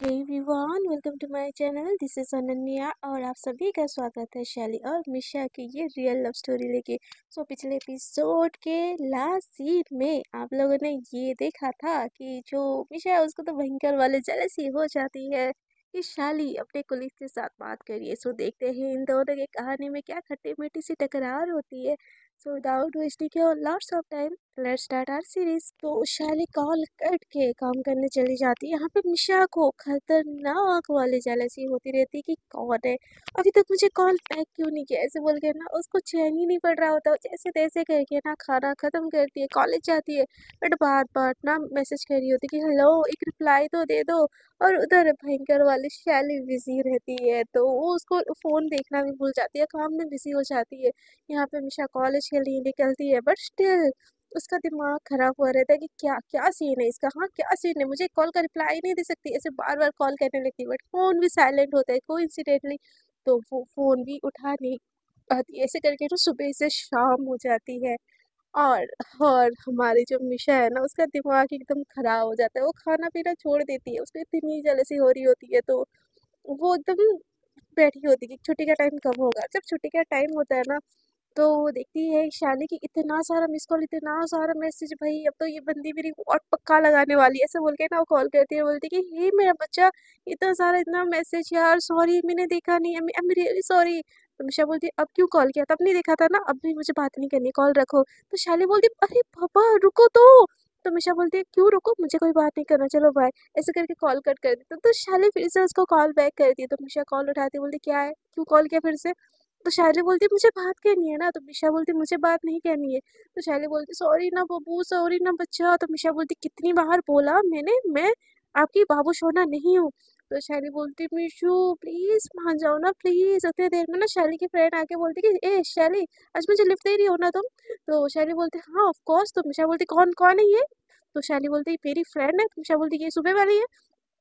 Hey everyone, welcome to my channel. This is Ananya और आप सभी का स्वागत है शैली और मिशा की ये रियल लव स्टोरी लेके। पिछले एपिसोड के लास्ट सीन में आप लोगों ने ये देखा था कि जो मिशा है उसको तो भयंकर वाले जेलसी हो जाती है कि शाली अपने कुलीग के साथ बात करिए। देखते हैं इन दोनों की कहानी में क्या खट्टी मीठी सी टकरार होती है। Without wasting your lots of time, let's start our series. तो शाली कॉल कट के काम करने चली जाती है। यहाँ पे मिशा को खतरनाक वाली जेलसी होती रहती है कि कौन है, अभी तक मुझे कॉल बैक क्यों नहीं किया। ऐसे बोल के ना उसको चैन ही नहीं पड़ रहा होता। जैसे तैसे करके ना खाना खत्म करती है, कॉलेज जाती है, बट बार बार ना मैसेज कर रही होती कि हेलो, एक रिप्लाई तो दे दो। और उधर भयंकर वाली शैली बिजी रहती है, तो वो उसको फोन देखना भी भूल जाती है, काम में बिजी हो जाती है। यहाँ पे मिशा कॉलेज के लिए निकलती है, बट स्टिल उसका दिमाग खराब हुआ रहता है कि क्या क्या सीन है इसका, हाँ क्या सीन है, मुझे कॉल का रिप्लाई नहीं दे सकती। ऐसे बार बार कॉल करने लगती है, बट फोन भी साइलेंट होता है कोइंसिडेंटली, तो वो फोन भी उठा नहीं पाती। ऐसे करके तो सुबह से शाम हो जाती है। और और हमारी जो मिशा है ना, उसका दिमाग एकदम खराब हो जाता है। वो खाना पीना छोड़ देती है, उसको इतनी जेलसी हो रही होती है। तो वो एकदम बैठी होती है कि छुट्टी का टाइम कब होगा। जब छुट्टी का टाइम होता है ना, तो वो देखती है शाली की इतना सारा मिस कॉल, इतना सारा मैसेज, भाई अब तो ये बंदी मेरी और पक्का लगाने वाली है। ऐसे बोल के ना वो कॉल करती है, बोलती है कि हे मेरा बच्चा, इतना सारा इतना मैसेज यार, सॉरी मैंने देखा नहीं, आई एम रियली सॉरी। तो मिशा बोलती है अब क्यों कॉल किया, तब नहीं देखा था ना, अब भी मुझे बात नहीं करनी, कॉल रखो। तो शाली बोलती है अरे पापा रुको तो मिशा बोलती है क्यों रुको, मुझे कोई बात नहीं करना, चलो बाय। ऐसे करके कॉल कट कर देती तो शाली फिर से उसको कॉल बैक करती है। तो मिशा कॉल उठाती बोलती क्या है, क्यों कॉल किया फिर से। तो शायरी बोलती मुझे बात करनी है ना। तो मिशा बोलती मुझे बात नहीं करनी है। तो शायरी बोलती सॉरी ना बबू, सॉरी ना बच्चा। तो मिशा बोलती कितनी बार बोला मैंने, मैं आपकी बाबू सोना नहीं हूँ। तो शायरी बोलती मिशू प्लीज मान जाओ ना प्लीज। उतनी देर में ना शैली की फ्रेंड आके बोलती कि ए शैली, आज मुझे लिफ्ट दे रही हो ना तुम। तो शैली बोलती हाँ ऑफ कोर्स। तो मिशा बोलती कौन कौन है ये। तो शैली बोलती मेरी फ्रेंड है। तो मिशा बोलती ये सुबह वाली है।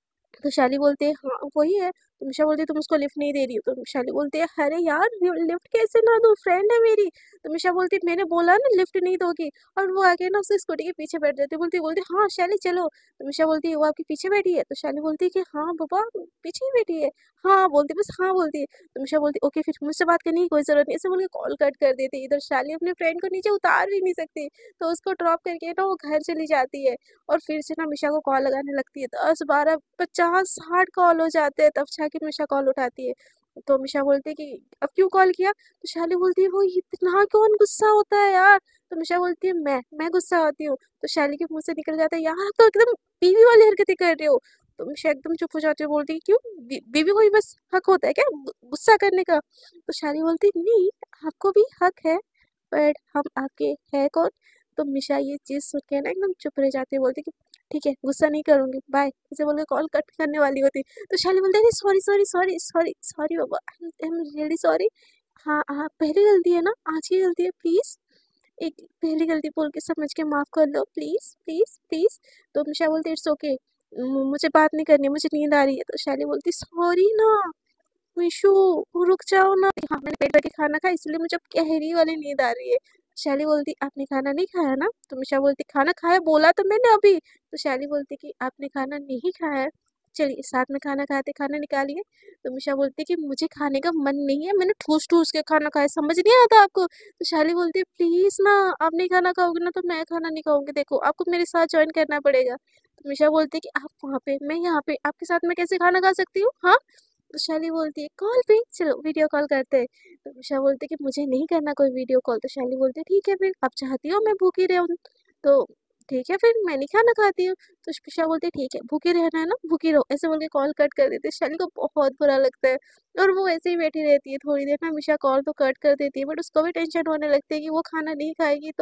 तो शाली बोलते हैं हाँ वही है। तो मिशा बोलती तुम उसको लिफ्ट नहीं दे रही हो। तो शाली बोलते हैं अरे यार लिफ्ट कैसे ना दूँ, फ्रेंड है मेरी। तो मिशा बोलती मैंने बोला ना लिफ्ट नहीं दोगी। और वो आके ना उससे स्कूटी के पीछे बैठ जाती, बोलती बोलती हाँ शैली चलो। तो मिशा बोलती है वो आपके पीछे बैठी है। तो शाली बोलती है कि हाँ बाबा पीछे ही बैठी है। हाँ बोलती, बस हाँ बोलती है। तो मिशा बोलती ओके फिर मुझसे बात करने की कोई जरूरत नहीं। ऐसे बोल के कॉल कट कर देती। इधर शाली अपने फ्रेंड को नीचे उतार भी नहीं सकती, तो उसको ड्रॉप करके ना वो घर चली जाती है। और फिर से ना मिशा को कॉल लगाने लगती है, 10 12 50 60 कॉल हो जाते हैं, तब जाके मिशा कॉल उठाती है। तो मिशा बोलती है कि अब क्यों कॉल किया। तो शाली बोलती है वो इतना कौन गुस्सा होता है यार। तो मिशा बोलती है मैं गुस्सा होती हूँ। तो शाली के मुंह से निकल जाता है यार तो एकदम बीवी वाली हरकतें कर रहे हो। तो मिशा एकदम चुप हो जाती है, बोलती है क्यों, बीवी को ही बस हक होता है क्या गुस्सा करने का। तो शाली बोलती है नहीं, आपको भी हक है, बट हम आपके है कौन। तो मिशा ये चीज सुन के ना एकदम चुप रह जाती है, बोलती कि ठीक है गुस्सा नहीं करूंगी बाय। ऐसे बोल के कॉल कट करने वाली होती। तो शाली बोलती है sorry sorry sorry sorry sorry बाबा, आई एम रियली सॉरी। हाँ हाँ पहली गलती है ना, आज की गलती है, प्लीज एक पहली गलती बोल के समझ के माफ कर लो प्लीज प्लीज प्लीज। तो मिशा बोलती इट्स ओके, मुझे बात नहीं करनी, मुझे नींद आ रही है। तो शाली बोलती सॉरी ना मिशू, रुक जाओ ना। हाँ मैंने पेट भर के खाना खाया इसलिए मुझे अब गहरी वाली नींद आ रही है। शैली बोलती आपने खाना नहीं खाया ना। तो मिशा बोलती खाना खाया बोला तो मैंने अभी। तो शैली बोलती कि आपने खाना नहीं खाया है, चलिए साथ में खाना खाते, खाना निकालिए। तो मिशा बोलती कि मुझे खाने का मन नहीं है, मैंने ठूस ठूस के खाना खाया, समझ नहीं आता आपको। तो शैली बोलती प्लीज ना, आप नहीं खाना खाओगे ना तो मैं खाना नहीं खाऊंगी, देखो आपको मेरे साथ ज्वाइन करना पड़ेगा। तो मिशा बोलती कि आप वहाँ पे मैं यहाँ पे, आपके साथ मैं कैसे खाना खा सकती हूँ हाँ। तो शैली बोलती है कॉल पे, चलो वीडियो कॉल करते हैं। तो मिशा बोलती है कि मुझे नहीं करना कोई वीडियो कॉल। तो शैली बोलती है ठीक है फिर, आप चाहती हो मैं भूखी रहूं तो ठीक है फिर मैं नहीं खाना खाती हूँ। तो मिशा बोलती है ठीक है भूखी रहना है ना, भूखी रहो। ऐसे बोल के कॉल कट कर देते हैं। शैली को बहुत बुरा लगता है और वो ऐसे ही बैठी रहती है। थोड़ी देर ना मिशा कॉल तो कट कर देती है, बट उसको भी टेंशन होने लगती है कि वो खाना नहीं खाएगी,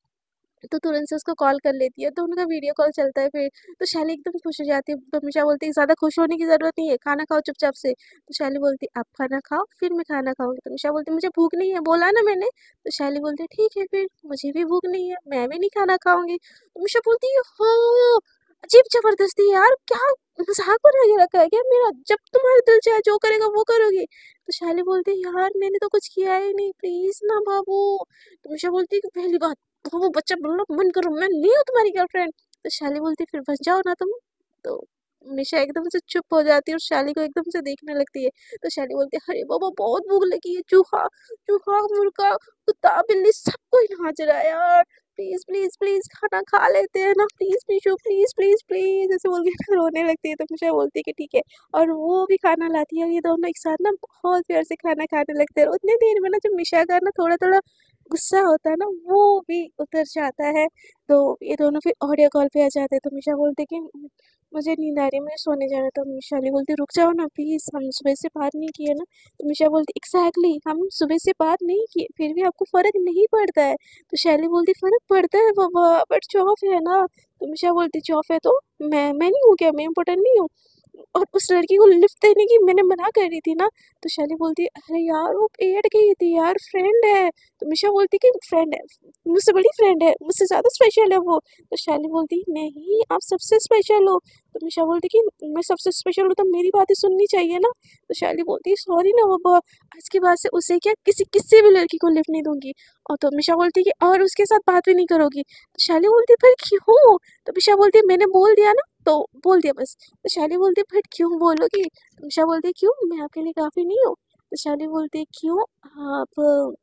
तो तुरंत से उसको कॉल कर लेती है। तो उनका वीडियो कॉल चलता है फिर। तो शैली एकदम खुश हो जाती है। तो मिशा बोलती है ज़्यादा खुश होने की ज़रूरत नहीं है, खाना खाओ चुपचाप से। तो शैली बोलती है आप खाना खाओ फिर मैं खाना खाऊंगी। तो मिशा बोलती मुझे भूख नहीं है, बोला ना मैंने। तो शैली बोलती है ठीक है फिर, मुझे भी भूख नहीं है, मैं भी नहीं खाना खाऊंगी। तो मिशा बोलती है हो अजीब जबरदस्ती यार, क्या मजाक बना के रखा है क्या मेरा, जब तुम्हारा दिल चाहे जो करेगा वो करोगी। तो शैली बोलती है यार मैंने तो कुछ किया ही नहीं, प्लीज ना बाबू। तो मिशा बोलती है कि पहली बात वो बच्चा बोलना बंद करो, मैं नहीं हूँ तुम्हारी गर्लफ्रेंड। तो शैली बोलती फिर बच जाओ ना तुम। तो मिशा एकदम से चुप हो जाती है और शाली को एकदम से देखने लगती है। तो शाली बोलती है, अरे बाबा बहुत भूख लगी है, चूहा चूहा मुर्गा कुत्ता बिल्ली सबको ही नाच रहा है यार, प्लीज प्लीज प्लीज खाना खा लेते हैं ना, please Mishu please please please, ऐसे बोल के ना रोने लगती है। तो मिशा बोलती है कि ठीक है, और वो भी खाना लाती है और ये दोनों एक साथ ना बहुत प्यार से खाना खाने लगते हैं। और उतने देर में ना जब मिशा का ना थोड़ा थोड़ा गुस्सा होता है ना वो भी उतर जाता है। तो ये दोनों फिर ऑडियो कॉल पे आ जाते हैं। तो मिशा बोलते कि मुझे नींद आ रही है, मुझे सोने जाना था। मिशाली बोलती रुक जाओ ना प्लीज, हम सुबह से बात नहीं किए ना। तो मिशा बोलती एग्जैक्टली हम सुबह से बात नहीं किए फिर भी आपको फर्क नहीं पड़ता है। तो शैली बोलती फर्क पड़ता है बाबा, बट चौफ है ना। तो मिशा बोलती चौफ है तो मैं नहीं हूँ क्या, मैं इम्पोर्टेंट नहीं हूँ? और उस लड़की को लिफ्ट देने की मैंने मना कर रही थी ना। तो शैली बोलती अरे यार वो पेड़ गई थी यार, फ्रेंड है। तो मिशा बोलती कि फ्रेंड है, मुझसे बड़ी फ्रेंड है, मुझसे ज़्यादा स्पेशल है वो। तो शैली बोलती नहीं आप सबसे स्पेशल हो। तो मिशा बोलती कि मैं सबसे स्पेशल हूँ तो मेरी बातें सुननी चाहिए ना। तो शैली बोलती सॉरी ना बाबा, आज के बाद से उसे क्या किसी भी लड़की को लिफ्ट नहीं दूंगी। और तो मिशा बोलती कि और उसके साथ बात भी नहीं करोगी। तो शैली बोलती पर क्यों? तो मिशा बोलती मैंने बोल दिया ना तो बोल दिया बस। तो शैली बोलती बट क्यों बोलोगी? तो मिशा बोलती क्यों, मैं आपके लिए काफ़ी नहीं हूँ? तो शैली बोलती क्यों, आप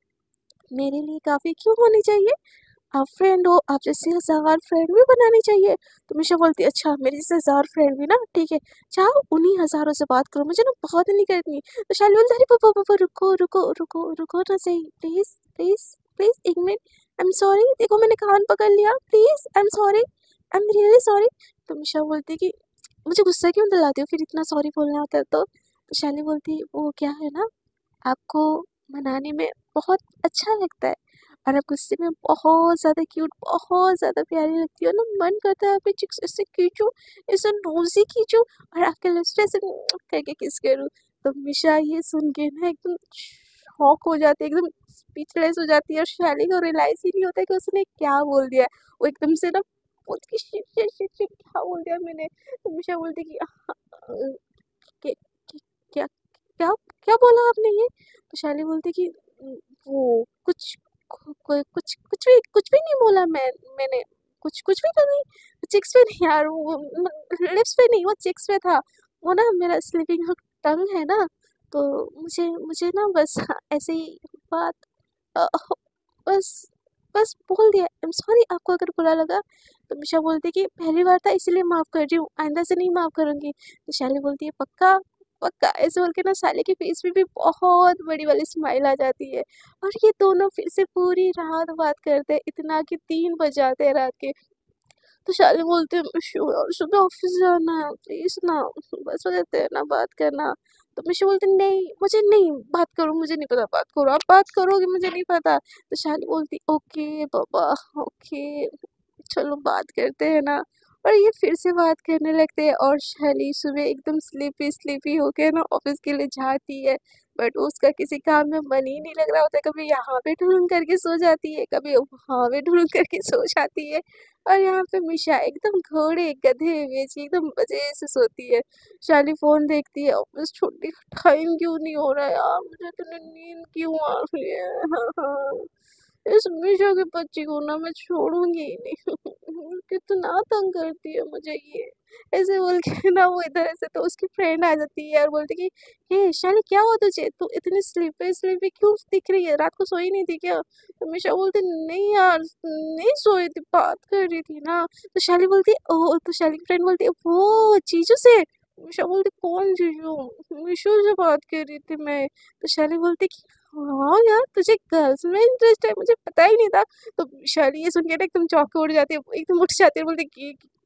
मेरे लिए काफ़ी क्यों होनी चाहिए? आप फ्रेंड हो, आप जैसे 1000 फ्रेंड भी बनानी चाहिए। तो मिशा बोलती अच्छा मेरे जैसे 1000 फ्रेंड भी ना ठीक है, चाहो उन्हीं हज़ारों से बात करो, मुझे ना बात नहीं करनी। तो शाली बोलती अरे पापा पापा रुको रुको रुको रुको ना सही, प्लीज प्लीज प्लीज एक मिनट, आई एम सॉरी, देखो मैंने कान पकड़ लिया, please I am sorry, I am really sorry. तो मिशा बोलती कि मुझे गुस्सा क्यों दिलाती हो फिर, इतना सॉरी बोलना होता है तो शाली बोलती वो क्या है ना, आपको मनाने में बहुत अच्छा लगता है और आप गुस्से में बहुत ज़्यादा क्यूट, बहुत ज़्यादा प्यारी लगती हो ना, मन करता है आपकी चिक्स ऐसे खींचूं, ऐसे नोज़ी खींचूं और आपके लिप्स पे ऐसे करके किस करूं। तो मिशा ये सुन के ना एकदम शॉक हो जाती है, एकदम स्पीचलेस हो जाती है और शैली को रियलाइज ही नहीं होता है कि उसने क्या बोल दिया है। वो एकदम से ना पूछ की शिट शिट शिट शिट क्या बोल दिया मैंने। तो मिशा बोलती कि "के- के- क्या क्या क्या बोला आपने ये?" तो शैली बोलती कि वो कुछ कुछ भी नहीं बोला मैंने कुछ कुछ भी तो नहीं, चिक्स पे नहीं यार, वो लिप्स पे नहीं, वो चिक्स पे था। वो ना मेरा स्लीपिंग टंग है ना, तो मुझे मुझे ना बस ऐसे ही बात अ, बस बस बोल दिया, आई एम सॉरी आपको अगर बुरा लगा। तो मिशा बोलती कि पहली बार था इसीलिए माफ़ कर रही हूँ, आइंदा से नहीं माफ़ करूँगी। तो शैली बोलती है पक्का पक्का, ऐसे बोल के ना साले के फेस में भी बहुत बड़ी वाली स्माइल आ जाती है। और ये दोनों फिर से पूरी रात बात करते हैं, इतना कि 3 बज जाते हैं रात के। तो शाली बोलती है मिशू यार सुबह ऑफिस जाना है प्लीज ना, बस हो जाते हैं ना बात करना। तो मिशू बोलती नहीं मुझे नहीं बात करो, मुझे नहीं पता, बात करो आप बात करोगे मुझे नहीं पता। तो शाली बोलती ओके बाबा, ओके चलो बात करते हैं ना। और ये फिर से बात करने लगते हैं और शैली सुबह एकदम स्लीपी स्लीपी होके ना ऑफिस के लिए जाती है। बट उसका किसी काम में मन ही नहीं लग रहा होता है, कभी यहाँ पे ढूंढ करके सो जाती है, कभी वहाँ पे ढूंढ करके सो जाती है। और यहाँ पे मिशा एकदम घोड़े गधे बेची एकदम मजे से सोती है। शाली फोन देखती है, ऑफिस छुट्टी का टाइम क्यों नहीं हो रहा यार, मुझे इतनी नींद क्यों आ रही है। हाँ हाँ, इस मिशा के बच्चे को ना मैं छोड़ूंगी ही नहीं। कितना तंग करती है मुझे ये, ऐसे बोल के ना वो इधर ऐसे तो उसकी फ्रेंड आ जाती है और बोलती कि हे शाली क्या हुआ तुझे, तू इतनी स्लीपी स्लीपी क्यों दिख रही है, रात को सोई नहीं थी क्या? तो मिशा बोलती नहीं यार नहीं सोई थी, बात कर रही थी ना। तो शाली बोलती ओ, तो शाली की फ्रेंड बोलती वो जीजू से। मिशा बोलती कौन जीजू, मिशू से बात कर रही थी मैं। तो शाली बोलती कि हाँ यार तुझे गर्ल्स में इंटरेस्ट है, मुझे पता ही नहीं था। तो शैली ये सुन के ना एकदम चौंक के उठ जाती है, एकदम उठ जाती है, बोलती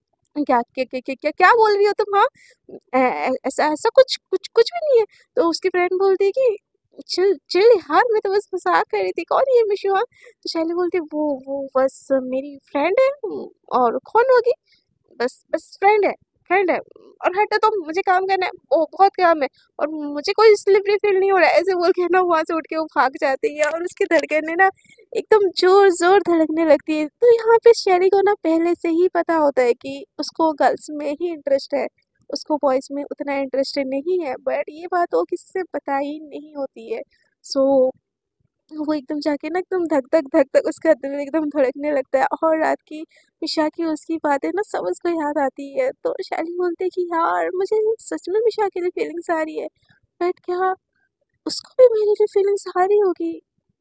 क्या बोल रही हो तुम, हाँ ऐसा ऐसा कुछ कुछ कुछ भी नहीं है। तो उसकी फ्रेंड बोलती है कि चिल चिल यार, मैं तो बस मजाक कर रही थी, कौन है ये मिशु, हाँ? तो शैली बोलती है वो बस मेरी फ्रेंड है, और कौन होगी, बस बस फ्रेंड है, और हटा तो मुझे काम करना है, ओ बहुत काम है, और मुझे कोई स्लिपरी फील नहीं हो रहा है, ऐसे बोल के ना वहाँ से उठ के वो भाग जाती है और उसकी धड़कनें ना एकदम जोर जोर धड़कने लगती है। तो यहाँ पे शेरी को ना पहले से ही पता होता है कि उसको गर्ल्स में ही इंटरेस्ट है, उसको बॉयज में उतना इंटरेस्टेड नहीं है, बट ये बात वो किसी से बताई नहीं होती है। सो वो एकदम जाके ना एकदम धक धक धक धक उसका दिल एकदम धड़कने लगता है, और रात की मिशा की उसकी बातें ना सब उसको याद आती है। तो शैली बोलती है कि यार मुझे सच में मिशा के लिए फीलिंग्स आ रही है, बट क्या उसको भी मेरे लिए फीलिंग्स आ रही होगी?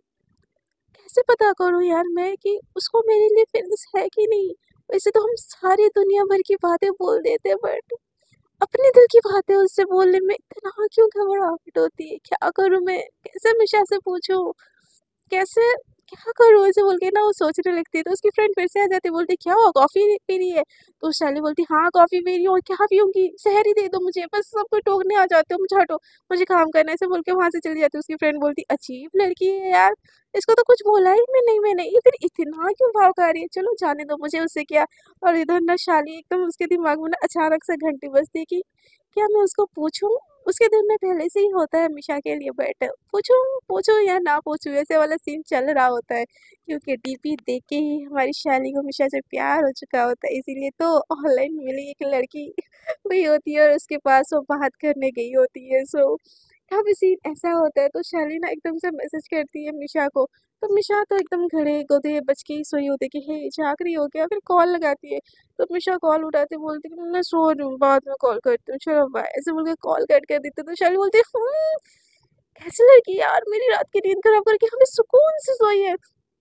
कैसे पता करूँ यार मैं कि उसको मेरे लिए फीलिंग्स है कि नहीं? वैसे तो हम सारी दुनिया भर की बातें बोल देते हैं, बट अपने दिल की बातें उससे बोलने में इतना क्यों घबराहट होती है? क्या करूँ मैं? कैसे मिशा से पूछूँ? कैसे क्या करूँ ऐसे बोल के ना वो सोचने लगती है। तो उसकी फ्रेंड फिर से आ जाती है, बोलती क्या हुआ, कॉफ़ी पी रही है? तो शैली बोलती हाँ कॉफ़ी पी रही हूँ, और क्या पीऊँगी, शहर ही दे दो मुझे, बस सबको टोकने आ जाते हो, मुझे हटो, मुझे काम करना है, ऐसे बोल के वहाँ से चली जाती है। उसकी फ्रेंड बोलती अजीब लड़की है यार, इसको तो कुछ बोला ही मैंने, ये फिर इतना क्यों भाव खा रही है, चलो जाने दो, मुझे उससे क्या। और इधर ना शाली एकदम उसके दिमाग में ना अचानक से घंटी बजती है कि क्या मैं उसको पूछूं? उसके दिल में पहले से ही होता है मिशा के लिए, बट पूछूं पूछूं या ना पूछूं, ऐसे वाला सीन चल रहा होता है, क्योंकि डीपी देख के ही हमारी शैली को मिशा से प्यार हो चुका होता है। इसीलिए तो ऑनलाइन मिली एक लड़की हुई होती है और उसके पास वो बात करने गई होती है। सो काफी सीन ऐसा होता है। तो शैली ना एकदम से मैसेज करती है मिशा को, तो मिशा तो एकदम घड़े गोदे बच के ही सोई होती है कि हे जाग रही हो क्या, फिर कॉल लगाती है। तो मिशा कॉल उठाते बोलती कि मैं सो रही हूँ, बाद में कॉल करती हूँ, चलो बाय, ऐसे बोल के कॉल कट कर देते। तो शैली बोलती है कैसी लड़की यार, मेरी रात की नींद खराब करके हमें सुकून से सोई है,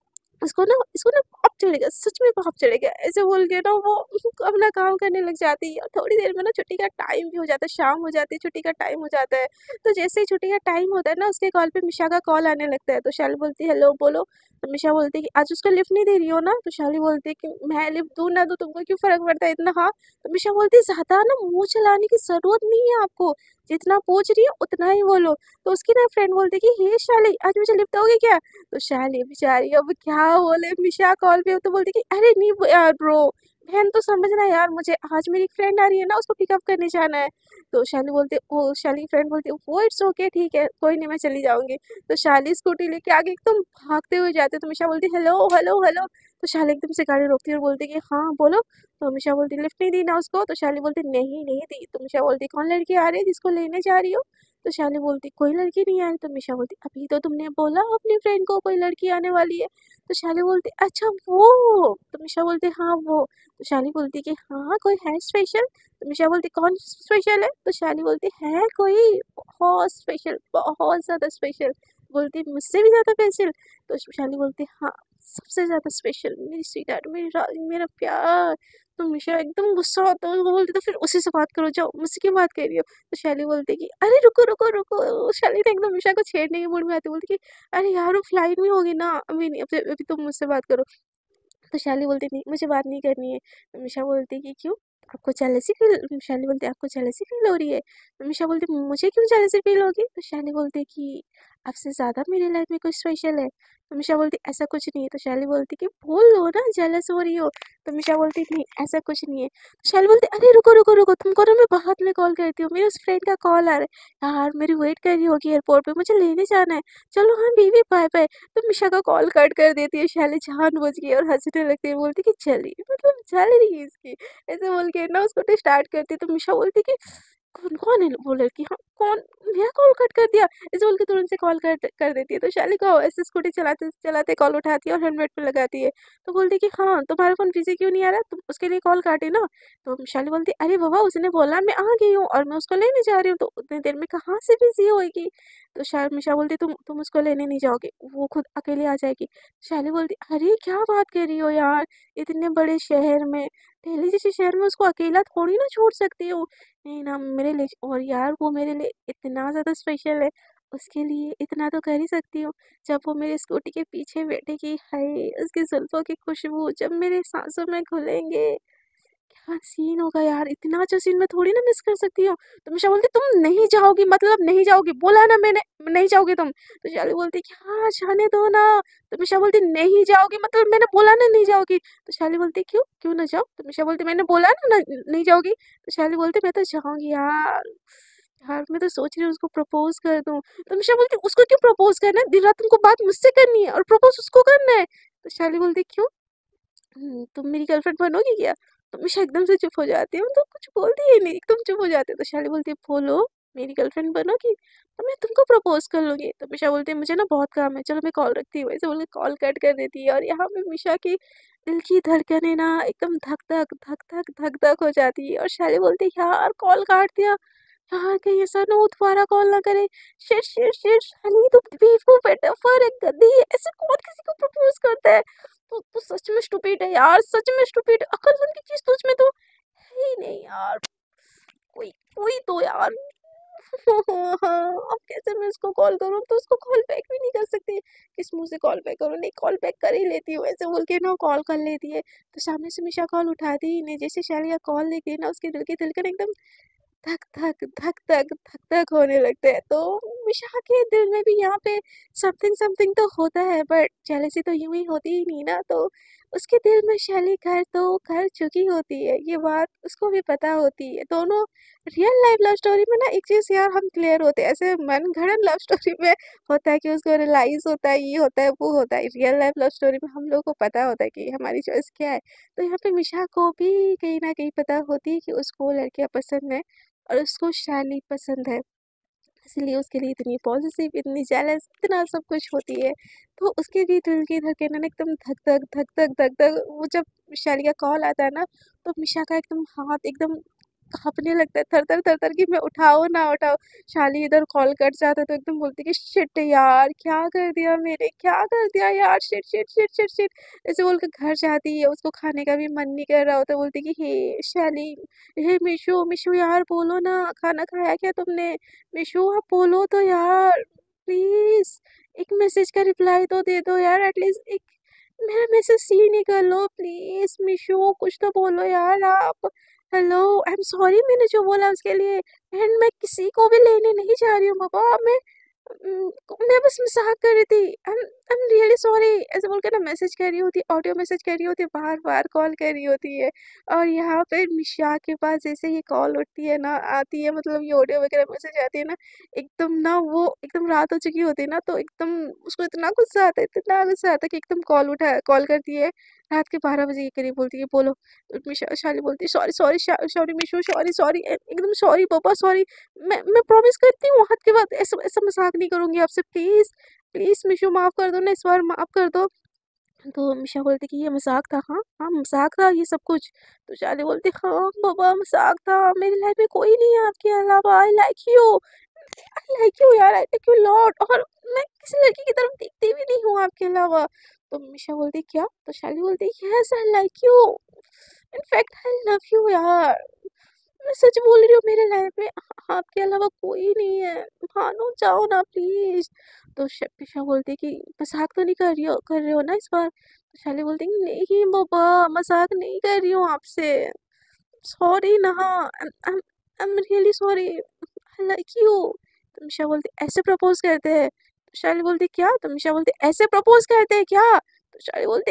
इसको ना पाप चढ़ेगा, सच में पाप चढ़ेगा, ऐसे बोल के ना वो अपना काम करने लग जाती है। और थोड़ी देर में ना छुट्टी का टाइम भी हो जाता है, शाम हो जाती है, छुट्टी का टाइम हो जाता है। तो जैसे ही छुट्टी का टाइम होता है ना, उसके कॉल पे मिशा का कॉल आने लगता है। तो शाली बोलती है हेलो बोलो। तो मिशा बोलती है कि आज उसको लिफ्ट नहीं दे रही हो ना? तो शाली बोलती है कि मैं लिफ्ट दूँ ना दूँ तुमको क्यों फर्क पड़ता है इतना, हाँ? तो मिशा बोलती है ज्यादा ना मुंह चलाने की जरूरत नहीं है आपको, जितना पूछ रही है उतना ही बोलो। तो उसकी ना फ्रेंड बोलती है कि हे शाली आज मुझे लिफ्ट दोगे क्या? तो शैली बेचारी अब क्या बोले, मिशा कॉल पे हो तो बोलती कि अरे नहीं यार ब्रो, बहन तो समझना यार, मुझे आज मेरी फ्रेंड आ रही है ना, उसको पिकअप करने जाना है। तो शैली बोलती ओ शैली फ्रेंड बोलती वो इट्स ओके ठीक है कोई नहीं मैं चली जाऊंगी। तो शाली स्कूटी लेके आगे एकदम भागते हुए जाते, तो मिशा बोलती हेलो हेलो हेलो। तो शाली एकदम से गाड़ी रोकती है और बोलती कि हाँ बोलो। तो मिशा बोलती लिफ्ट नहीं दी ना उसको? तो शाली बोलती नहीं नहीं दी। तो मिशा बोलती कौन लड़की आ रही है जिसको लेने जा रही हो? तो शाली बोलती कोई लड़की नहीं आई। तो मिशा बोलती अभी तो तुमने बोला अपनी फ्रेंड को कोई लड़की आने वाली है। तो शाली बोलती अच्छा वो। तो मिशा बोलती हाँ वो। तो शाली बोलती कि हाँ कोई है स्पेशल? तो मिशा बोलती कौन स्पेशल है? तो शाली बोलती है कोई बहुत स्पेशल, बहुत ज़्यादा स्पेशल। बोलती मुझसे भी ज़्यादा स्पेशल? तो शाली बोलती हाँ सबसे ज़्यादा स्पेशल, मेरी स्वीट हार्ट, मेरी डार्लिंग, मेरा प्यार। तो मिशा एकदम गुस्सा होता है, वो बोलती तो फिर उसी से बात करो, जाओ मुझसे क्यों बात कर रही हो? तो शैली बोलती है कि अरे रुको रुको रुको, शैली तो एकदम मिशा को छेड़ने के मूड में आती, बोलती कि अरे यार वो फ्लाइट में होगी ना, अभी नहीं, अभी अभी तुम मुझसे बात करो। तो शैली बोलती नहीं मुझे बात नहीं करनी है। तो मिशा बोलती कि क्यों, आपको जेलसी फील, शैली बोलती आपको जेलसी फील हो रही है? तो मिशा बोलती मुझे क्यों जेलसी फील होगी? तो शैली बोलती कि आपसे ज़्यादा मेरी लाइफ में कुछ स्पेशल है। तो मिशा बोलती ऐसा कुछ नहीं है। तो शैली बोलती कि बोल लो ना जेलस हो रही हो। तो मिशा बोलती नहीं ऐसा कुछ नहीं है। तो शैली बोलती अरे रुको रुको रुको, तुमको ना मैं बाद में कॉल करती हूँ, मेरी उस फ्रेंड का कॉल आ रहा है यार, मेरी वेट कर रही होगी एयरपोर्ट पे, मुझे लेने जाना है, चलो हाँ बीवी बाय बाय। तो मिशा का कॉल कट कर देती है शैली जानबूझ के, और हंसने लगती है, बोलती कि चली मतलब चल रही है इसकी, ऐसे बोल के ना उसको स्टार्ट करती है। तो मिशा बोलती कि कौन कौन है वो लड़की, हाँ कौन, मेरा कॉल कट कर दिया, ऐसे बोल के तुरंत से कॉल कर देती है। तो शैली को ऐसे स्कूटी चलाते चलाते कॉल उठाती है और हेलमेट पे लगाती है। तो बोलती है कि हाँ तुम्हारा फोन बिजी क्यों नहीं आ रहा, तुम उसके लिए कॉल काटे ना? तो शैली बोलती है अरे बाबा उसने बोला मैं आ गई हूँ और मैं उसको लेने जा रही हूँ, तो उतनी देर में कहाँ से बिजी होएगी? तो शायद मिशा बोलती तुम उसको लेने नहीं जाओगे, वो खुद अकेले आ जाएगी। शैली बोलती अरे क्या बात कर रही हो यार, इतने बड़े शहर में, दिल्ली जैसे शहर में उसको अकेला थोड़ी ना छोड़ सकती हूँ। नहीं ना मेरे लिए, और यार वो मेरे लिए इतना ज़्यादा स्पेशल है, उसके लिए इतना तो कर ही सकती हूँ। जब वो मेरी स्कूटी के पीछे बैठेगी, हाय उसकी जुल्फों की खुशबू जब मेरे सांसों में घुलेंगे, क्या सीन होगा यार, इतना अच्छा सीन मैं थोड़ी ना मिस कर सकती हूँ। तो मिशा बोलती तुम नहीं जाओगी मतलब नहीं जाओगी, बोला ना मैंने नहीं जाओगी तुम। तो शाली बोलती कि हाँ जाने दो ना। तो मिशा बोलती नहीं जाओगी मतलब मैंने बोला ना नहीं जाओगी। तो शाली बोलती क्यों क्यों ना जाओ? तो मिशा बोलती मैंने बोला ना नहीं जाओगी। तो शाली बोलती मैं तो जाऊंगी यार, यार मैं तो सोच रही हूँ उसको प्रपोज कर दूं। तो मिशा बोलती उसको क्यों प्रपोज करना है, दिन रात तुमको बात मुझसे करनी है और प्रपोज उसको करना है? तो शाली बोलती क्यों, तुम मेरी गर्लफ्रेंड बनोगी क्या? तो मिशा एकदम से चुप हो जाती है, तो कुछ बोलती ही नहीं, एकदम चुप हो जाती है। तो शाली बोलती है बोलो मेरी गर्लफ्रेंड बनोगी तो मैं तुमको प्रपोज कर लूँगी। तो मिशा बोलती है मुझे ना बहुत काम है, चलो मैं कॉल रखती हूँ। ऐसे बोल के कॉल कट कर देती है और यहाँ पे मिशा की दिल की धड़कनें ना एकदम धक धक धक धक धक धक हो जाती है और शैली बोलती है यार कॉल काट दिया, यार कहीं ऐसा ना हो दोबारा कॉल ना करे। शिट शिट शिट शैली तू बेवकूफ है, डफर है, गधी है, ऐसे कौन किसी को प्रपोज करता है। तू सच में स्टूपिड है यार, सच में स्टूपिड। अकलमंद की चीज तुझ में तो है ही नहीं यार। कोई कोई तो यार। अब कैसे मैं उसको कॉल करूँ, तो उसको कॉल बैक भी नहीं कर सकती। किस मुंह से कॉल बैक करूँ, नहीं कॉल बैक कर ही लेती हूँ ऐसे बोल के ना कॉल कर लेती है। तो सामने से मिशा कॉल उठाती ही नहीं, जैसे शैलिया कॉल लेती है ना उसके दिल की धड़कन एकदम धक धक धक धक धक धक होने लगते हैं। तो मिशा के दिल में भी यहाँ पे समथिंग समथिंग तो होता है, बट जेलसी तो यूं ही होती ही नहीं ना। तो उसके दिल में शैली घर तो कर चुकी होती है, ये बात उसको भी पता होती है। दोनों रियल लाइफ लव स्टोरी में ना एक चीज़ यार हम क्लियर होते हैं, ऐसे मनगढ़ंत लव स्टोरी में होता है कि उसको रियलाइज होता है, ये होता है वो होता है। रियल लाइफ लव स्टोरी में हम लोग को पता होता है कि हमारी चॉइस क्या है। तो यहाँ पे मिशा को भी कहीं ना कहीं पता होती है कि उसको लड़कियां पसंद है और उसको शैली पसंद है, इसलिए उसके लिए इतनी पॉजिटिव, इतनी जेलस, इतना सब कुछ होती है। तो उसके भी दिल की धड़कन ना एकदम धक धक धक धक धक धक। वो जब शैली का कॉल आता है ना, तो मिशा का एकदम हाथ एकदम काँपने लगता है, थर-थर थर-थर कि मैं उठाऊँ ना उठाऊँ। शाली इधर कॉल कट जाता है तो एकदम बोलती है कि शिट यार! क्या कर दिया मैंने? क्या कर दिया यार? Shit shit shit shit shit! ऐसे बोल के घर जाती है, उसको खाने का भी मन नहीं कर रहा होता, बोलती है कि हे शाली, हे मिशू, मिशू यार बोलो ना, खाना खाया क्या तुमने? मिशू आप बोलो तो यार, प्लीज़ एक मैसेज का रिप्लाई तो दे दो यार, एटलीस्ट एक मेरा मैसेज सीन ही कर लो प्लीज़। मिशू कुछ तो बोलो यार आप। हेलो, आई एम सॉरी मैंने जो बोला उसके लिए, एंड मैं किसी को भी लेने नहीं जा रही हूँ बाबा। मैं बस मजाक कर रही थी। आई एम रियली सॉरी ऐसे बोल के ना मैसेज कर रही होती, ऑडियो मैसेज कर रही होती, बार बार कॉल कर रही होती है। और यहाँ पे मिशा के पास जैसे ही कॉल उठती है ना, आती है, मतलब ये ऑडियो वगैरह मैसेज आती है ना, एकदम ना वो एकदम रात हो चुकी होती है ना, तो एकदम उसको इतना गुस्सा आता है, इतना गुस्सा आता है कि एकदम कॉल करती है रात के 12 बजे के करीब, बोलती है बोलो। तो शाली बोलती है sorry sorry sorry Mishu, sorry sorry एकदम सॉरी पापा, सॉरी। मैं प्रॉमिस करती हूँ हाथ के बाद ऐसा ऐसा मजाक नहीं करूंगी आपसे, प्लीज प्लीज मिशू माफ कर दो ना, इस बार माफ कर दो। तो मिशा बोलती कि ये मजाक था, हाँ हाँ मजाक था ये सब कुछ। तो शाली बोलती हाँ बाबा मजाक था, मेरी लाइफ में कोई नहीं है आपके अलावा, I like you, I like you यार, आई लाइक यू लॉट, और मैं किसी लड़की की तरफ देखती भी नहीं हूँ आपके अलावा। तो मिशा बोलती क्या? तो शाली बोलती yes I like you, in fact I love you यार, मैं सच बोल रही हूँ, मेरे लाइफ में आपके अलावा कोई नहीं है, मानो जाओ ना प्लीज। तो मिशा बोलती कि मजाक तो नहीं कर रहे हो ना इस बार? तो शाली बोलती नहीं बाबा मजाक नहीं कर रही हूँ आपसे, सॉरी ना, I am really sorry, I like you. तो मिशा बोलती ऐसे प्रपोज करते हैं? तो शाली बोलती क्या? तो मिशा बोलती ऐसे प्रपोज करते हैं क्या? तो शाली बोलती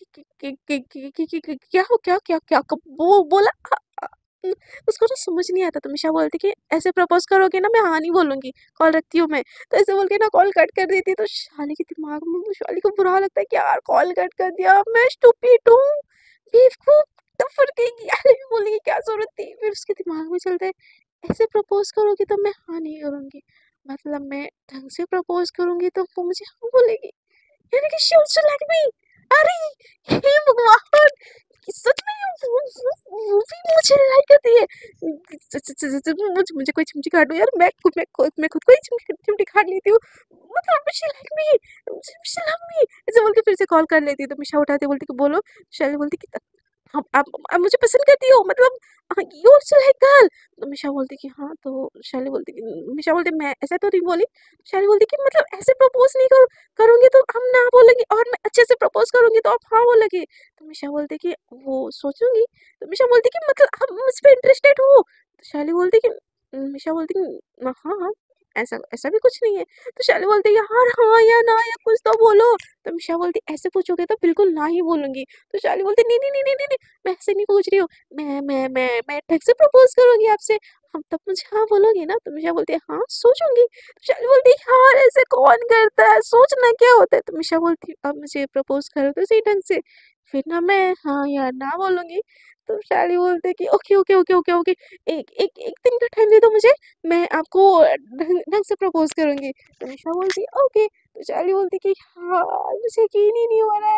क्या हो, क्या क्या क्या वो बोला उसको तो समझ नहीं आता। तो मिशा बोलती कि ऐसे प्रपोज करोगे ना, मैं हाँ नहीं बोलूंगी, कॉल रखती हूँ मैं। तो ऐसे बोल के ना कॉल कट कर देती है। तो शाली के दिमाग में, शाली को बुरा लगता है कि यार कॉल कट कर दिया, मैं स्टूपिड हूँ, बेवकूफ, टफर कहेगी यार, बोलने की क्या जरूरत थी। फिर उसके दिमाग में चलता है ऐसे प्रपोज करोगी तो मैं हाँ नहीं करूंगी, मतलब मैं ढंग से प्रपोज करूंगी तो वो मुझे हाँ बोलेगी, यानी कि शी आल्सो लाइक मी। अरे हे भगवान, सच में वो भी मुझे लाइक करती है। मुझे कोई चिमटी काट दो यार, मैं खुद को ही चिमटी काट लेती हूँ, मतलब she like me, she love me. ऐसे बोल के फिर से कॉल कर लेती है। तो मिशा उठाती बोलती कि बोलो। शैली बोलती कि आप मुझे पसंद करती हो, मतलब यू आल्सो लाइक गर्ल। तो मिशा बोलती कि हाँ। तो शैली बोलती कि मिशा बोलती मैं ऐसा तो नहीं बोली। शैली बोलती कि मतलब ऐसे प्रपोज नहीं करूंगी तो हम ना बोलेंगे, और मैं अच्छे से प्रपोज करूंगी तो आप हाँ बोलेंगे। तो मिशा बोलती कि वो सोचूंगी। तो मिशा बोलती कि मतलब आप मुझ पे इंटरेस्टेड हो? तो शैली बोलती कि मिशा बोलती कि हाँ हाँ, ऐसा ऐसा भी कुछ नहीं है। तो शैली बोलती है यार हाँ या ना या कुछ तो बोलो। तो मिशा बोलती ऐसे पूछोगे तो बिल्कुल ना ही बोलूंगी। तो शैली बोलती नहीं नहीं नहीं नहीं नहीं नहीं, मैं ऐसे नहीं पूछ रही हूँ, मैं ढंग से प्रपोज करूंगी आपसे, हम तब मुझे हाँ बोलोगी ना? तो मिशा बोलती है हाँ सोचूंगी। तो शैली बोलती है यार ऐसे कौन करता है, सोचना क्या होता है? तो मिशा बोलती अब मुझे प्रपोज करो तो सही ढंग से, फिर ना मैं हाँ या ना बोलूंगी। तो शैली बोलते कि okay okay okay okay okay, एक एक एक दिन का टाइम दे दो मुझे, मैं आपको ढंग ढंग से प्रपोज करूंगी। तो निशा बोलती ओके। तो शैली बोलती कि हाँ, मुझे यकीन ही नहीं हो रहा है,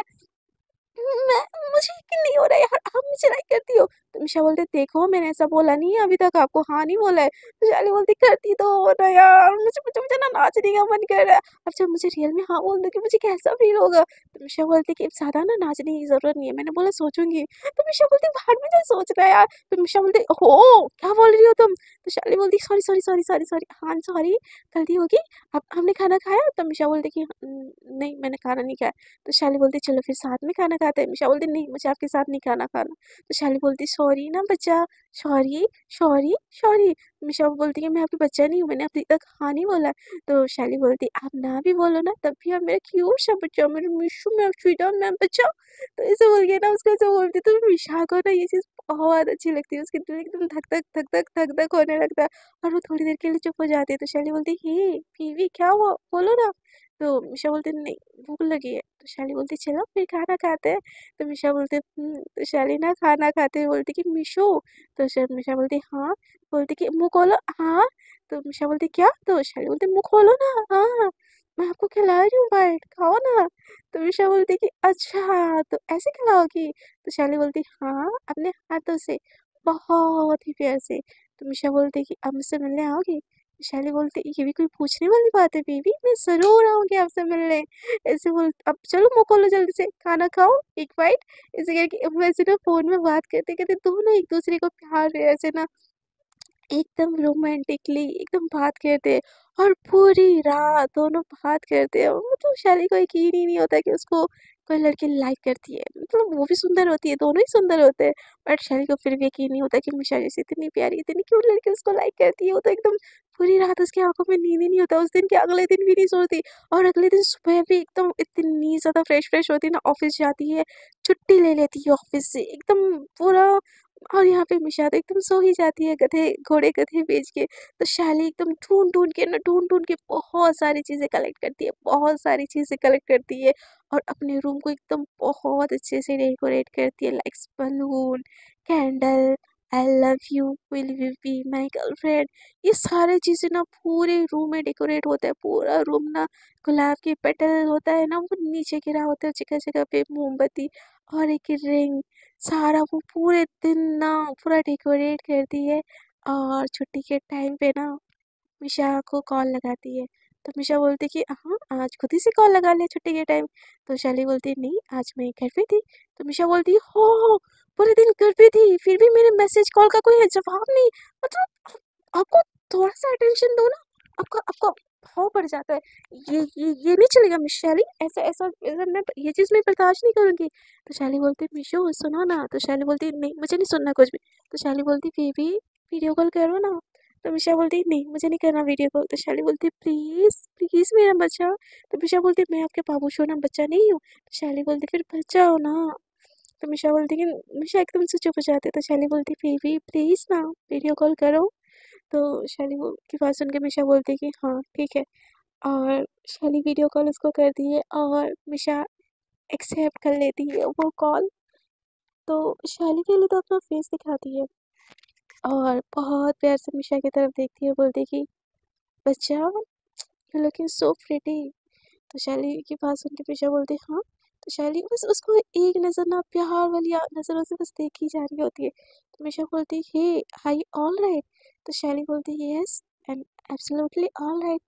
मैं मुझे यकीन नहीं हो रहा है यार, आप मुझे लाइक करती हो। तो निशा बोलते देखो, मैंने ऐसा बोला नहीं है अभी तक, आपको हाँ नहीं बोला है। तो शैली बोलती करती तो हो ना यार, मुझे मुझे मुझे ना नाचने का मन कर रहा है। अब जब मुझे रियल में हाँ बोल दो कि मुझे कैसा फील होगा। तो निशा बोलती कि ज्यादा ना नाचने की जरूरत नहीं है, मैंने बोला सोचूंगी। तो निशा बोलती बाद में जो सोचना है यार। तो निशा बोलती हो क्या बोल रही हो तुम। तो शैली बोलती sorry sorry sorry sorry sorry, हाँ सॉरी, गलती होगी। अब हमने खाना खाया। तो निशा बोलती कि नहीं मैंने खाना नहीं खाया। तो शैली बोलती चलो फिर साथ में खाना खाते हैं। मिशा बोलती नहीं, मुझे आपके साथ नहीं खाना खाना। तो शैली बोलती सॉरी ना बच्चा, सॉरी सॉरी सॉरी। मिशा बोलती है मैं आपकी बच्चा नहीं हूँ, मैंने अभी तक हाँ नहीं बोला। तो शैली बोलती आप ना भी बोलो ना तब भी आप मेरा क्यूट सा बच्चा, मेरे मिशू, मैं स्वीटा, मैं बच्चा। तो ऐसे बोल के ना उसको ऐसे बोलती। तो मिशा को ना ये चीज़ बहुत अच्छी लगती है, उसकी दिल एकदम धक धक धक धक धक धक होने लगता है। और वो थोड़ी देर के लिए चुप हो जाती है। तो शैली बोलती हे बीवी क्या हुआ, बोलो ना। तो मिशा बोलती नहीं, भूख लगी है। तो शैली बोलती चलो फिर खाना खाते हैं। तो मिशा बोलते तो शैली ना खाना खाते हुए बोलती कि मिशू। तो मिशा बोलती हाँ। बोलती कि मुंह खोलो हाँ। तो मिशा बोलती क्या। तो शैली बोलती मुंह खोलो ना हाँ, मैं आपको खिला रही हूँ, बाइट खाओ ना। तो मिशा बोलती कि अच्छा तो ऐसे खिलाओगी। तो शैली बोलती हाँ, अपने हाथों से, बहुत ही प्यार से। तो मिशा बोलती कि अब मुझसे मिलने आओगी। शैली बोलती ये भी कोई पूछने वाली बात है बीवी, मैं जरूर आऊंगी आपसे मिलने। ऐसे बोल अब चलो मुंह खोलो जल्दी से, खाना खाओ एक बाइट। ऐसे करके वैसे ना फोन में बात करते करते दोनों एक दूसरे को प्यार से ऐसे ना एकदम रोमांटिकली एकदम बात करते हैं। और पूरी रात दोनों बात करते हैं। मतलब शैली को यकीन ही नहीं होता कि उसको कोई लड़की लाइक करती है, मतलब वो भी सुंदर होती है, दोनों ही सुंदर होते हैं। बट शैली को फिर भी यकीन नहीं होता कि मिशा जैसी इतनी प्यारी इतनी क्यूट लड़की उसको लाइक करती है। वो तो एकदम पूरी रात उसकी आंखों में नींद ही नहीं होता, उस दिन के अगले दिन भी नहीं सोती। और अगले दिन सुबह भी एकदम इतनी ज्यादा फ्रेश फ्रेश होती है ना, ऑफिस जाती है, छुट्टी ले लेती है ऑफिस से एकदम पूरा। और यहाँ पे मिशा तो एकदम सो ही जाती है गधे घोड़े गधे बेच के। तो शैली एकदम ढूंढ ढूंढ के बहुत सारी चीजें कलेक्ट करती है, बहुत सारी चीजें कलेक्ट करती है। और अपने रूम को एकदम बहुत अच्छे से डेकोरेट करती है, like balloon, candle, I love you, will you be my girlfriend. ये सारी चीजें ना पूरे रूम में डेकोरेट होता है, पूरा रूम ना गुलाब के पेटल होता है ना, वो नीचे गिरा होता है जगह जगह पे, मोमबत्ती और एक रिंग, सारा वो पूरे दिन ना पूरा डेकोरेट करती है। और छुट्टी के टाइम पे ना मिशा को कॉल लगाती है। तो मिशा बोलती कि हाँ आज खुद ही से कॉल लगा ले छुट्टी के टाइम। तो शैली बोलती नहीं आज मैं घर पे थी। तो मिशा बोलती हो पूरे दिन घर पे थी फिर भी मेरे मैसेज कॉल का कोई जवाब नहीं, मतलब आपको थोड़ा सा अटेंशन दो ना, आपका आपका भाव बढ़ जाता है। ये नहीं चलेगा मिस शैली, ऐसा ऐसा ऐसा मैं ये चीज़ मैं बर्दाश्त नहीं करूँगी। तो शैली बोलती मिशो सुनो ना। तो शैली बोलती नहीं मुझे नहीं सुनना कुछ भी। तो शैली बोलती बेबी वीडियो कॉल करो ना। तो मिशा बोलती नहीं मुझे नहीं करना वीडियो कॉल। तो शैली बोलती प्लीज़ प्लीज़ मेरा बच्चा। तो मिशा बोलती मैं आपके बाबू शोना बच्चा नहीं हूँ। तो शैली बोलती फिर बच्चा हो ना। तो मिशा बोलती कि मिशा एकदम से चुप हो जाती है। तो शैली बोलती बेबी प्लीज़ ना वीडियो कॉल करो। तो शैली वो की बात सुन के मिशा बोलती है कि हाँ ठीक है। और शैली वीडियो कॉल उसको करती है और मिशा एक्सेप्ट कर लेती है वो कॉल। तो शैली के लिए तो अपना फेस दिखाती है और बहुत प्यार से मिशा की तरफ देखती है, बोलती कि बच्चा यू लुकिंग सो प्रिटी। तो शैली की बात सुन के मिशा बोलती हाँ। तो शैली बस उसको एक नज़र ना प्यार वाली नज़रों से बस देखी जा रही होती है। तो मिशा बोलती हे हाई ऑल राइट। तो शैली बोलती yes and absolutely all right,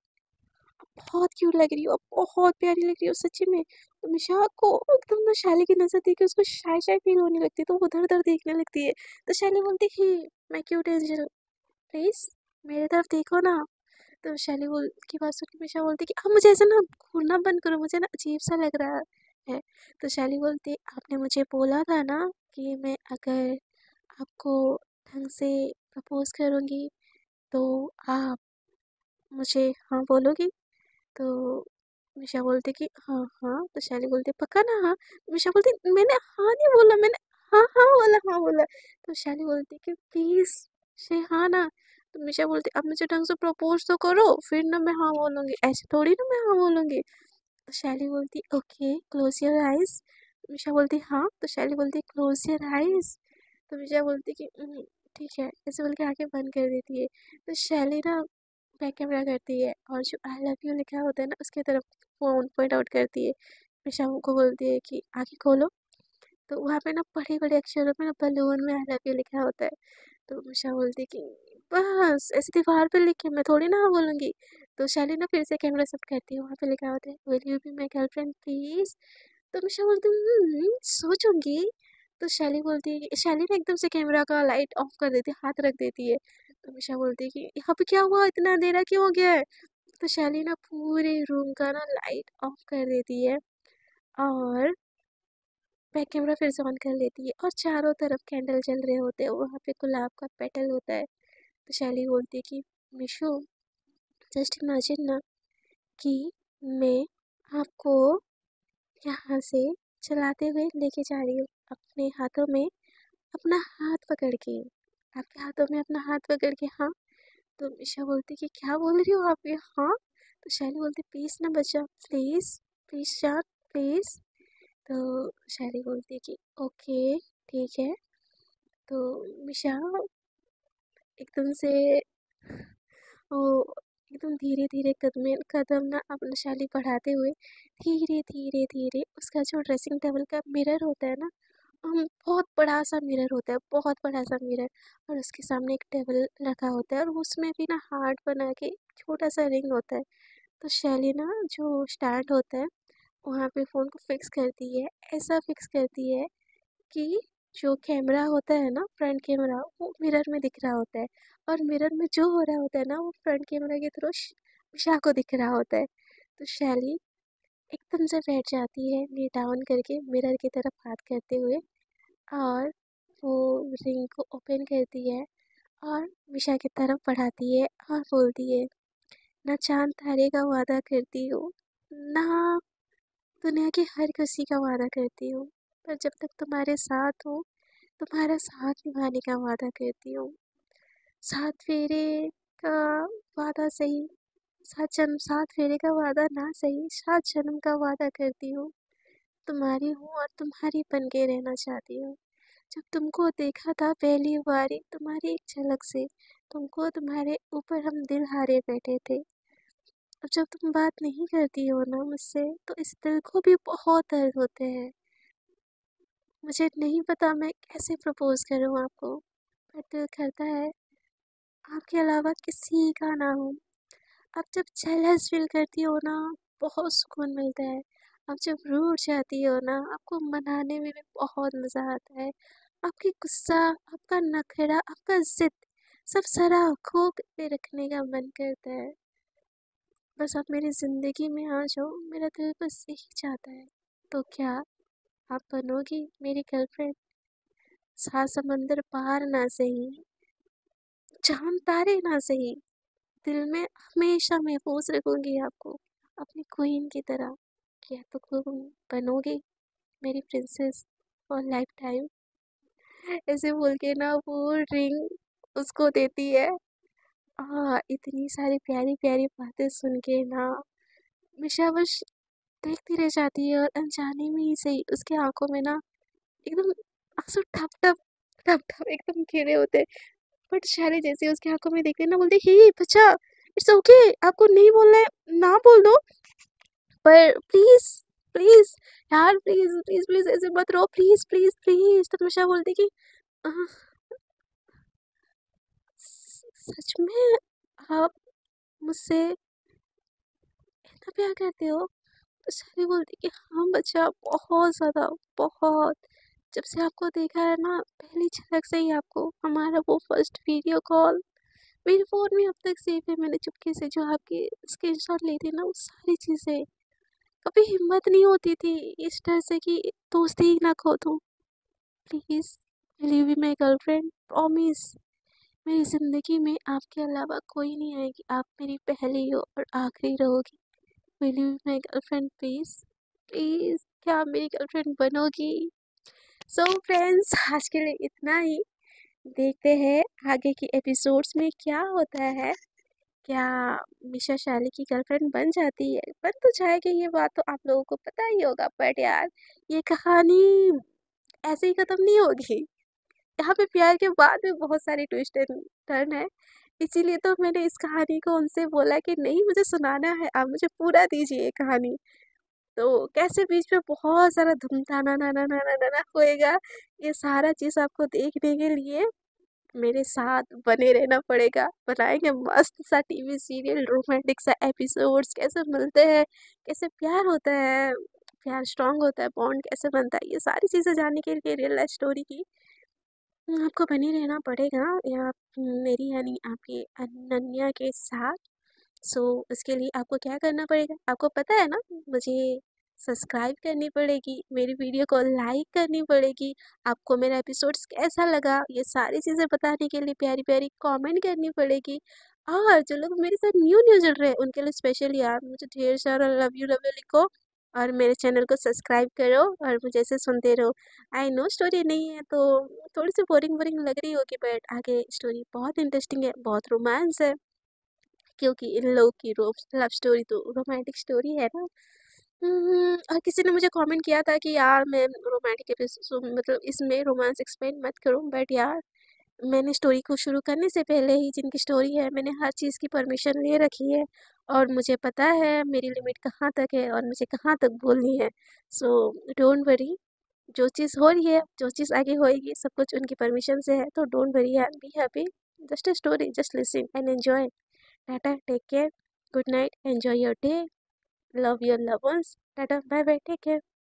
बहुत क्यूट लग रही हो, बहुत प्यारी लग रही हो सच्ची में। तो मिशा को एकदम ना शैली की नजर देख के उसको शाय शाय फील होने लगती है, तो वो उधर उधर देखने लगती है। तो शैली बोलती है मैं क्यूट एंजल प्लीज मेरे तरफ देखो ना। तो शैली बोल की बात सुन के मिशा बोलती कि अब मुझे ऐसा ना घूरना बंद करो, मुझे ना अजीब सा लग रहा है। तो शैली बोलती आपने मुझे बोला था ना कि मैं अगर आपको ढंग से प्रपोज करूँगी तो आप मुझे हाँ बोलोगी। तो मिशा बोलती कि हाँ हाँ। तो शैली बोलती पक्का ना हाँ। तो मिशा बोलती मैंने हाँ नहीं बोला, मैंने हाँ हाँ बोला, हाँ बोला। तो शैली बोलती कि प्लीज से हाँ ना। तो मिशा बोलती अब मुझे ढंग से प्रपोज तो करो फिर ना मैं हाँ बोलूँगी, ऐसे थोड़ी ना मैं हाँ बोलूँगी। तो शैली बोलती okay close your eyes. Misha बोलती हाँ। तो शैली बोलती क्लोज योर आइज। तो मिशा बोलती कि ठीक है" ऐसे बोल के आँखें बंद कर देती है। तो शैली ना बैक कैमरा करती है और जो आई लव यू लिखा होता है ना उसकी तरफ फ़ोन पॉइंट आउट करती है। मिशा को बोलती है कि आँखें खोलो। तो वहाँ पे ना बड़े-बड़े अक्षरों में ना बलून में आई लव यू लिखा होता है। तो उषा बोलती कि बस ऐसे दीवार पे लिख के मैं थोड़ी ना बोलूँगी। तो शैली ना फिर से कैमरा शिफ्ट करती है, वहाँ पे लिखा होता है will you be my girlfriend please? तो उषा बोलती है सोचूँगी। तो शैली बोलती है कि शैली ना एकदम से कैमरा का लाइट ऑफ कर देती है, हाथ रख देती है। तो उषा बोलती है कि यहाँ पे क्या हुआ? इतना अंधेरा क्यों हो गया है? तो शैली ना पूरे रूम का ना लाइट ऑफ कर देती है और बैक कैमरा फिर से ऑन कर लेती है और चारों तरफ कैंडल जल रहे होते हैं, वहाँ पे गुलाब का पेटल होता है। तो शैली बोलती है कि मिशु जस्ट इमेजिन ना कि मैं आपको यहाँ से चलाते हुए लेके जा रही हूँ अपने हाथों में, अपना हाथ पकड़ के, आपके हाथों में अपना हाथ पकड़ के। हाँ। तो मिशा बोलती कि क्या बोल रही हो आप ये? हाँ। तो शैली बोलती प्लीज़ ना बच्चा, प्लीज़ प्लीज़ जान, प्लीज़। तो शैली बोलती है कि ओके ठीक है। तो मिशा एकदम से वो एकदम धीरे धीरे कदम ना अपना शैली बढ़ाते हुए धीरे धीरे धीरे उसका जो ड्रेसिंग टेबल का मिरर होता है ना, बहुत बड़ा सा मिरर होता है, बहुत बड़ा सा मिरर। और उसके सामने एक टेबल रखा होता है और उसमें भी ना हार्ट बना के छोटा सा रिंग होता है। तो शैली ना जो स्टैंड होता है वहाँ पे फ़ोन को फिक्स करती है, ऐसा फिक्स करती है कि जो कैमरा होता है ना फ्रंट कैमरा वो मिरर में दिख रहा होता है और मिरर में जो हो रहा होता है ना वो फ्रंट कैमरा के थ्रू उषा को दिख रहा होता है। तो शैली एकदम से बैठ जाती है नी डाउन करके मिरर की तरफ हाथ करते हुए और वो रिंग को ओपन करती है और उषा की तरफ बढ़ाती है और बोलती है ना चांद तारे का वादा करती हूँ, ना दुनिया की हर किसी का वादा करती हूँ, पर जब तक तुम्हारे साथ हूँ तुम्हारा साथ निभाने का वादा करती हूँ। 7 फेरे का वादा सही, 7 फेरे का वादा ना सही, 7 जन्म का वादा करती हूँ। तुम्हारी हूँ और तुम्हारी बन के रहना चाहती हूँ। जब तुमको देखा था पहली बारी तुम्हारी एक झलक से, तुमको तुम्हारे ऊपर हम दिल हारे बैठे थे। अब जब तुम बात नहीं करती हो ना मुझसे तो इस दिल को भी बहुत दर्द होते हैं। मुझे नहीं पता मैं कैसे प्रपोज़ करूँ आपको, पर दिल करता है आपके अलावा किसी का ना हो। आप जब जेलस फील करती हो ना बहुत सुकून मिलता है। आप जब रूठ जाती हो ना आपको मनाने में भी बहुत मज़ा आता है। आपकी गुस्सा, आपका नखरा, आपका ज़िद सब सारा आँखों पे रखने का मन करता है। बस आप मेरी ज़िंदगी में आ जाओ, मेरा दिल बस यही चाहता है। तो क्या आप बनोगी मेरी गर्लफ्रेंड? 7 समंदर पार ना सही, चाँद तारे ना सही, दिल में हमेशा महफूज रखूंगी आपको अपनी क्वीन की तरह। क्या तो तुम बनोगी मेरी प्रिंसेस फॉर लाइफ टाइम? ऐसे बोल के ना वो रिंग उसको देती है। इतनी सारी प्यारी प्यारी बातें सुन के ना मिशा बस देखती रह जाती है और अनजाने में ही सही उसके आंखों में ना एकदम आंसू ठप ठप ठप ठप एकदम गिरे होते हैं। बट शैली जैसे उसकी आंखों में देखते ना बोलते हे बच्चा इट्स ओके, आपको नहीं बोलना है ना बोल दो, पर प्लीज प्लीज यार प्लीज प्लीज प्लीज ऐसे मत रहो, प्लीज प्लीज प्लीज। तो मिशा बोलती कि "आह, सच में आप मुझसे इतना प्यार करते हो?" तो शैली बोलती कि हाँ बच्चा बहुत ज़्यादा, बहुत। जब से आपको देखा है ना पहली झलक से ही आपको, हमारा वो फर्स्ट वीडियो कॉल मेरे फ़ोन में अब तक सेव है, मैंने चुपके से जो आपकी स्क्रीनशॉट ली थी ना वो सारी चीज़ें। कभी हिम्मत नहीं होती थी इस डर से कि दोस्ती ही ना खो दूँ। Please will you be my girlfriend? Promise मेरी ज़िंदगी में आपके अलावा कोई नहीं आएगी, आप मेरी पहली हो और आखिरी रहोगी। Will you be my girlfriend please? Please क्या आप मेरी गर्लफ्रेंड बनोगी? सो फ्रेंड्स आज के लिए इतना ही। देखते हैं आगे की एपिसोड्स में क्या होता है। क्या मिशा शैली की गर्लफ्रेंड बन जाती है? बन तो जाएगी, ये बात तो आप लोगों को पता ही होगा, बट यार ये कहानी ऐसे ही खत्म नहीं होगी। यहाँ पे प्यार के बाद भी बहुत सारे ट्विस्ट एंड टर्न है। इसीलिए तो मैंने इस कहानी को उनसे बोला कि नहीं, मुझे सुनाना है, आप मुझे पूरा दीजिए ये कहानी। तो कैसे बीच में बहुत सारा धूम-धाना ना ना ना ना ना ना होएगा, ये सारा चीज़ आपको देखने के लिए मेरे साथ बने रहना पड़ेगा। बनाएँगे मस्त सा टीवी सीरियल, रोमांटिक सा एपिसोड्स, कैसे मिलते हैं, कैसे प्यार होता है, प्यार स्ट्रॉन्ग होता है, बॉन्ड कैसे बनता है, ये सारी चीज़ें जानने के लिए रियल लाइफ स्टोरी की आपको बनी रहना पड़ेगा या मेरी यानी आपकी अनन्या के साथ। सो उसके लिए आपको क्या करना पड़ेगा, आपको पता है ना, मुझे सब्सक्राइब करनी पड़ेगी, मेरी वीडियो को लाइक करनी पड़ेगी, आपको मेरा एपिसोड्स कैसा लगा ये सारी चीज़ें बताने के लिए प्यारी प्यारी कमेंट करनी पड़ेगी। और जो लोग मेरे साथ न्यू न्यू जुड़ रहे हैं उनके लिए स्पेशल यार, मुझे ढेर सारा लव यू लिखो और मेरे चैनल को सब्सक्राइब करो और मुझे ऐसे सुनते रहो। आई नो स्टोरी नहीं है तो थोड़ी सी बोरिंग बोरिंग लग रही होगी, बट आगे स्टोरी बहुत इंटरेस्टिंग है, बहुत रोमांस है, क्योंकि इन लोगों की लव स्टोरी तो रोमांटिक स्टोरी है ना। और किसी ने मुझे कमेंट किया था कि यार मैं रोमांटिक एपिसोड मतलब इसमें रोमांस एक्सप्लेन मत करो, बट यार मैंने स्टोरी को शुरू करने से पहले ही जिनकी स्टोरी है मैंने हर चीज़ की परमिशन ले रखी है और मुझे पता है मेरी लिमिट कहाँ तक है और मुझे कहाँ तक बोलनी है। सो डोंट वरी, जो चीज़ हो रही है, जो चीज़ आगे होएगी, सब कुछ उनकी परमिशन से है, तो डोंट वरी यार, be happy, just a story, just listen and enjoy. Tata, take care. Good night. Enjoy your day. Love your loved ones. Tata, bye bye. Take care.